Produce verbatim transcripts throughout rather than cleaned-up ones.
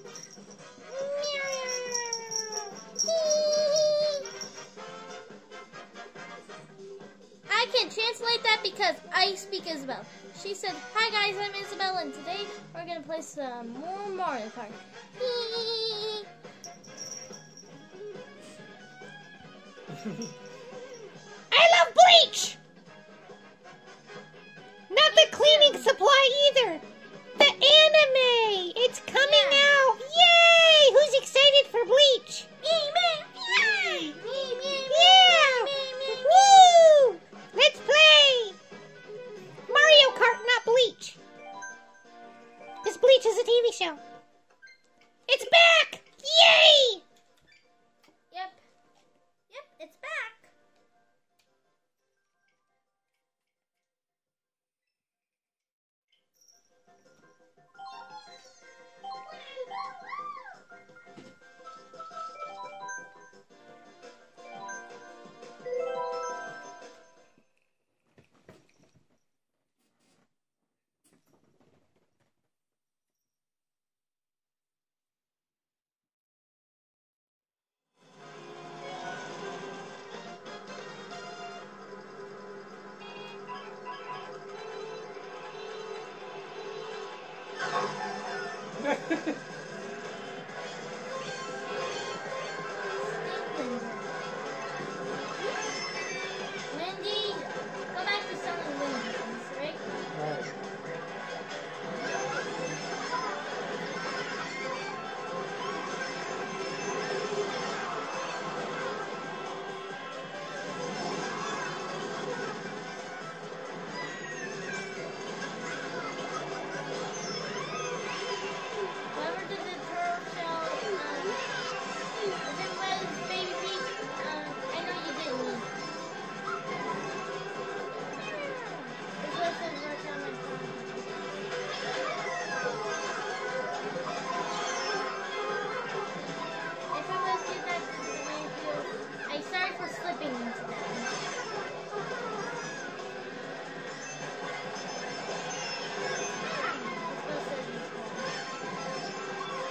I can translate that because I speak Isabel. She said, "Hi guys, I'm Isabel, and today we're gonna play some more Mario Kart." I love Bleach! Not the cleaning supply either. The anime! It's coming Yeah. out! Yay! Who's excited for Bleach? Yeah! Yeah! Woo! Let's play! Mario Kart, not Bleach. Because Bleach is a T V show. It's back! Yay! Yep. Yep, it's back. Wendy, go back to selling Wendy's, right? Whoever did the turtle shell, um, if it was Baby Peach, um, I know you didn't mean. It's what says right on my phone. If it was you that did the main field, I'm sorry for slipping into that. It's what says in school.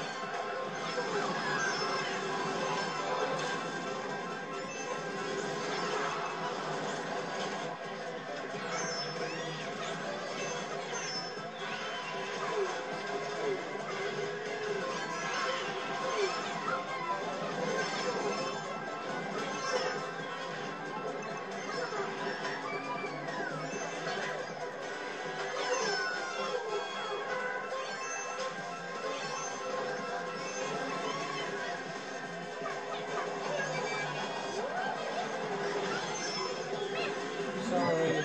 Sorry.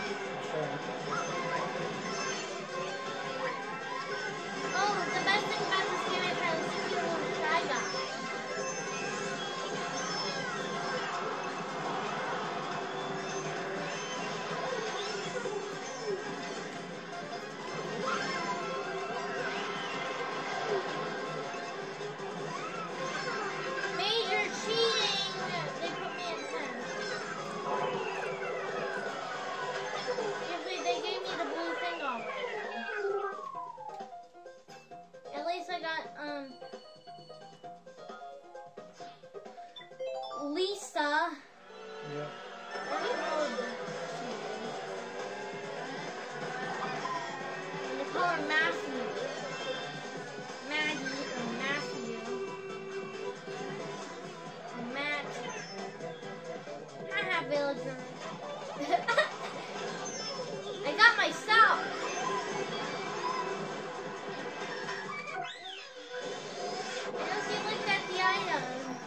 Oh, the best thing about this game is how it's still a Shy Guy. Major cheating! They put me in tenth. Usually they gave me the blue thing already. At least I got, um, Lisa. Yep. What do you call her? They call her Matthew. Maggie or Matthew. Or Matt. Haha, villager. I got myself. I know she looked at the item.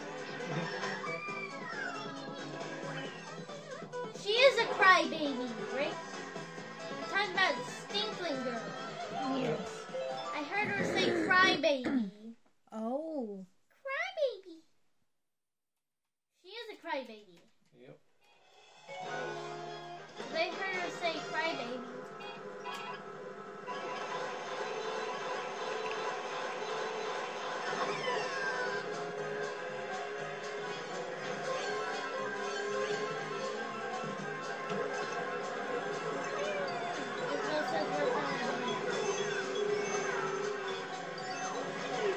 She is a crybaby, right? We're talking about Stinkling Girl. Yes. I heard her say crybaby. Oh. Crybaby. She is a crybaby. Yep. I heard her say crybaby. This one says we're coming.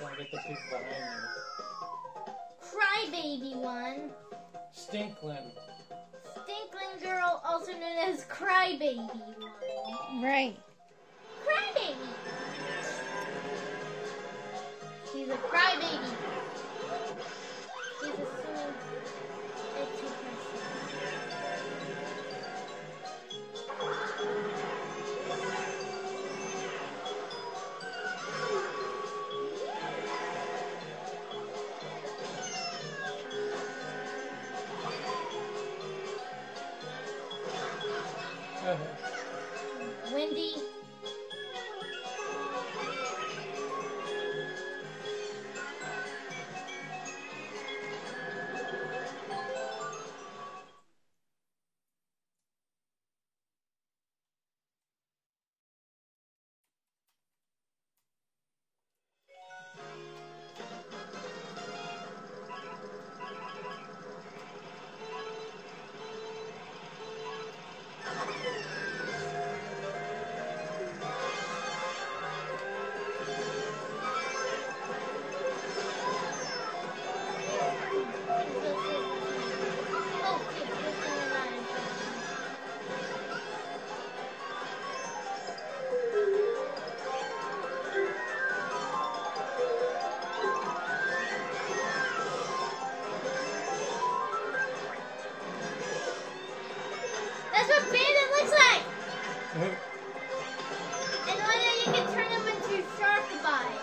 Don't get the people behind Crybaby one. you. Stinklin. Stinklin girl, also known as Crybaby one. Right. Crybaby. She's a crybaby. She's a silly, itchy person. Wendy. That's what Bandit looks like! And one day you can turn him into Sharkaby.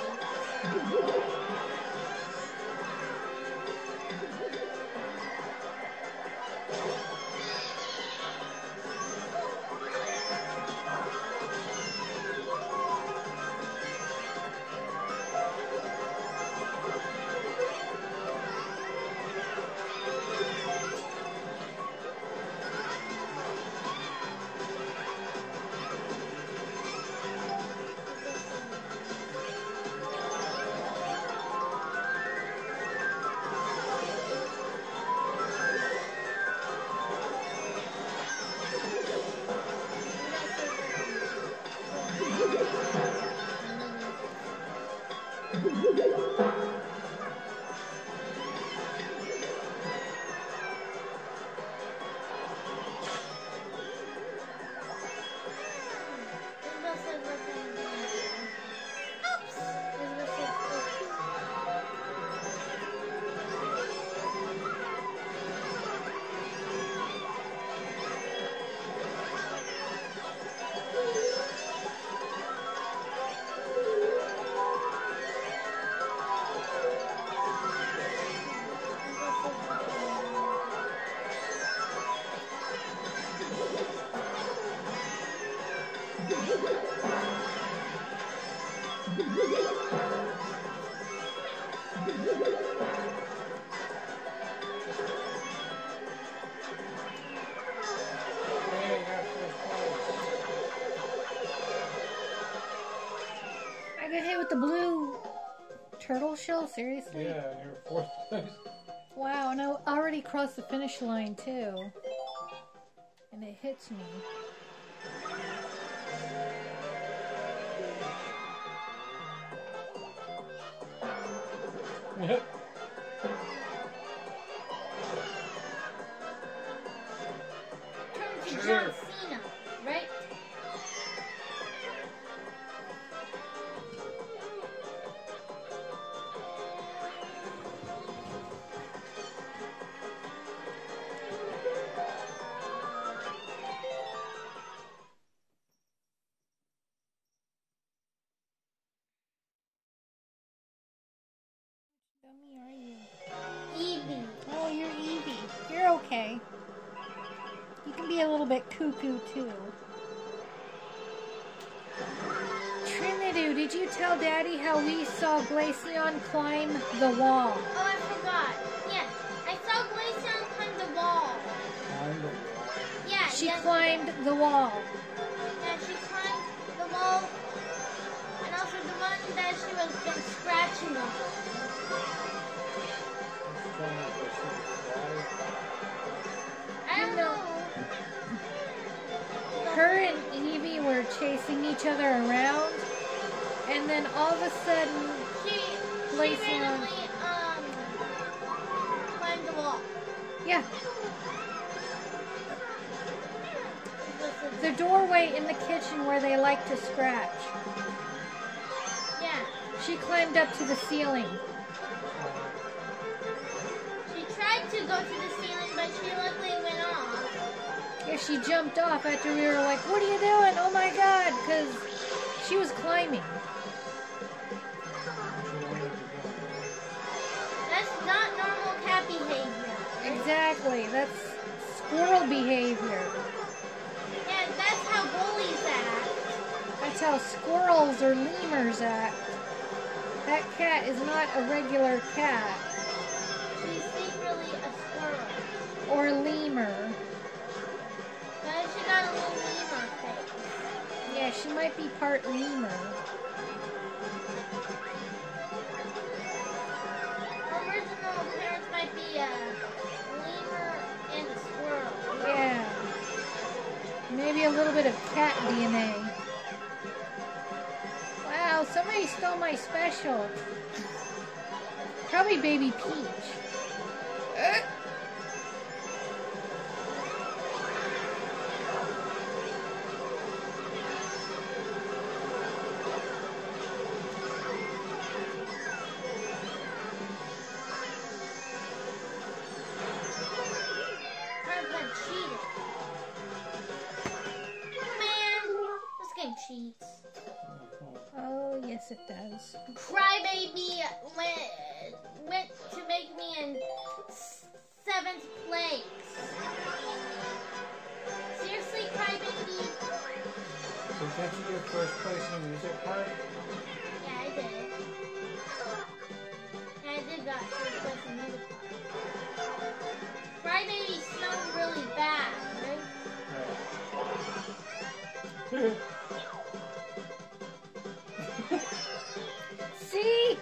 I got hit with the blue turtle shell, seriously? Yeah, you're fourth place. Wow, and I already crossed the finish line too. And it hits me. Yep. Turn to Sure. John Cena, right? Dummy, are you? Eevee. Oh, you're Eevee. You're okay. You can be a little bit cuckoo too. Trinidad, did you tell Daddy how we saw Glaceon climb the wall? Oh, I forgot. Yeah, I saw Glaceon climb the wall. I'm the Yeah, She yes, climbed the wall. Yeah, she climbed the wall, and also the one that she was been scratching on. I don't know. Her and Eevee were chasing each other around, and then all of a sudden, She Glaceon. randomly, um, climbed the wall. Yeah, Listen, the doorway in the kitchen where they like to scratch. yeah. She climbed up to the ceiling. She tried to go to the ceiling, but she luckily went off. Yeah, she jumped off after we were like, what are you doing? Oh my god, because she was climbing. That's not normal cat behavior. Exactly, that's squirrel behavior. Yeah, that's how bullies act. That's how squirrels or lemurs act. That cat is not a regular cat. She's secretly a squirrel. Or lemur. But she got a little lemur face. Yeah, she might be part lemur. Her original parents might be a lemur and a squirrel. Yeah. Maybe a little bit of cat D N A. Wow, somebody stole my special. Probably Baby Peach. Uh. Purple cheated. Man, this game cheats. Oh, yes it does. Crybaby went, went to make me in seventh place. Seriously, Crybaby? So didn't you get first place in the music part? Yeah, I did. Yeah, I did that first place in music part. Crybaby smelled really bad, right? Right. See?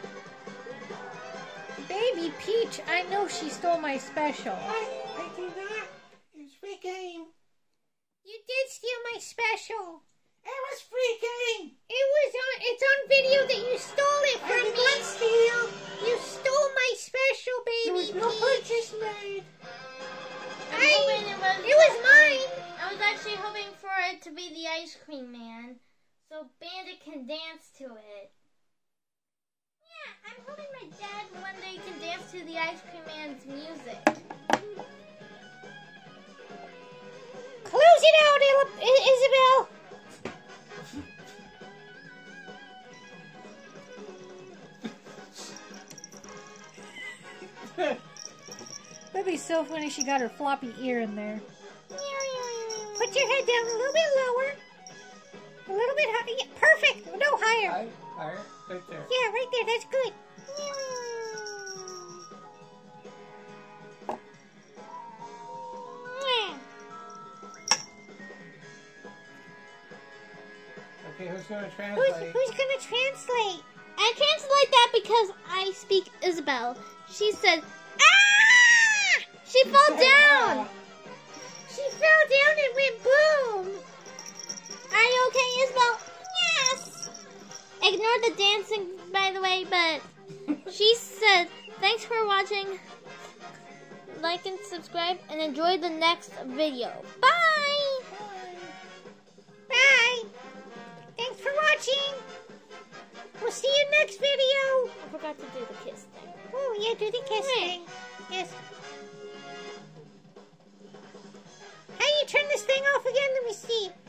Baby Peach, I know she stole my special. I, I did not. It's free game. You did steal my special. It was free game. It was on, it's on video that you stole it I from did me. not steal. You stole my special, There Baby was no Peach. purchase made. I'm I, hoping it was. it was mine. I was actually hoping for it to be the Ice Cream Man, so Bandit can dance to it. Yeah, I'm hoping my dad one day can dance to the Ice Cream Man's music. Close it out, Il- I- Isabel. That'd be so funny. She got her floppy ear in there. Put your head down a little bit lower. A little bit higher. Yeah, perfect. No higher. I, I, right there. Yeah, right there. That's good. Okay, who's gonna Who's, translate? who's gonna translate? I translate that because I speak Isabel. She said, "Ah!" She fell down. She fell down and went boom. Are you okay, Isabel? Yes. Ignore the dancing, by the way, but she said, thanks for watching. Like and subscribe and enjoy the next video. Bye. Bye. Thanks for watching. We'll see you next video. I forgot to do the kiss thing. Oh, yeah, do the kiss Wait. thing. Yes. How do you turn this thing off again? Let me see.